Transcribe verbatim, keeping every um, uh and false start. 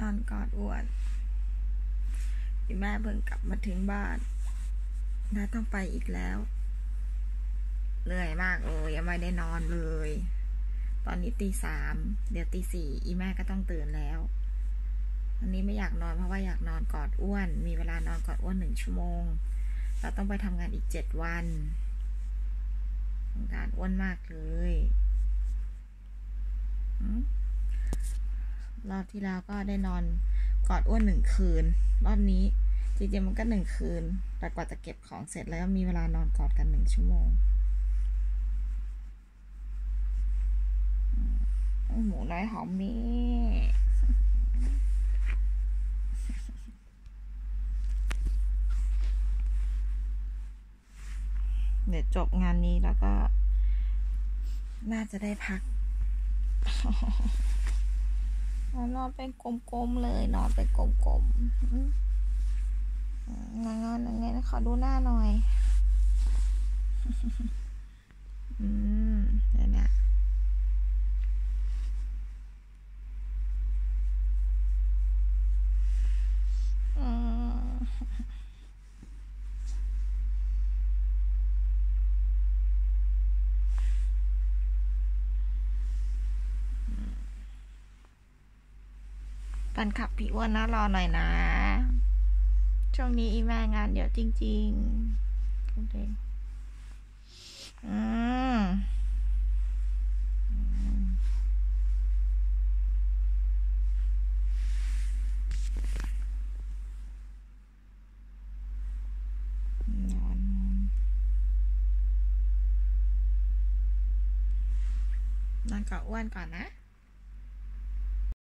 นอนกอดอ้วนพี่แม่เพิ่งกลับมาถึงบ้านน้าต้องไปอีกแล้วเหนื่อยมากเลยยังไม่ได้นอนเลยตอนนี้ตีสามเดี๋ยวตีสี่อีแม่ก็ต้องตื่นแล้ววันนี้ไม่อยากนอนเพราะว่าอยากนอนกอดอ้วนมีเวลานอนกอดอ้วนหนึ่งชั่วโมงเราต้องไปทำงานอีกเจ็ดวันทำงานอ้วนมากเลยรอบที่แล้วก็ได้นอนกอดอ้วนหนึ่งคืนรอบนี้จริงๆมันก็หนึ่งคืนแต่กว่าจะเก็บของเสร็จแล้วมีเวลานอนกอดกันหนึ่งชั่วโมงหมูน้อยหอมนี่เดี๋ยวจบงานนี้แล้วก็น่าจะได้พักนอนเป็นกลมๆเลยนอนเป็นกลมๆงานงานยังไงนะขอดูหน้าหน่อยอืมเดี๋ยวนะแฟนคลับพี่อ้วนนะรอหน่อยนะช่วงนี้อีแม่งานเยอะจริงๆโอเคอืมนอนนอนกับอ้วนก่อนนะ